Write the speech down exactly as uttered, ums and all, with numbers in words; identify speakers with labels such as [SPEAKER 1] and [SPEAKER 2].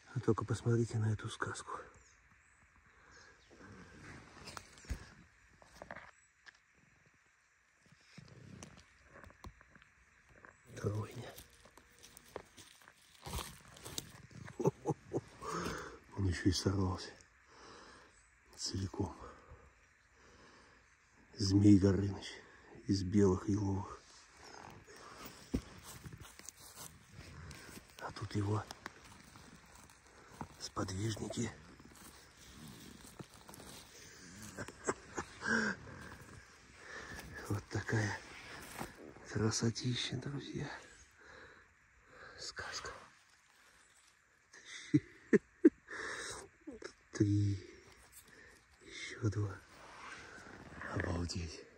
[SPEAKER 1] А только посмотрите на эту сказку. Тройня. Он еще и сорвался целиком. Змей Горыныч из белых еловых. А тут его сподвижники. Вот такая красотища, друзья. Сказка. Три. Еще два. Обалдеть.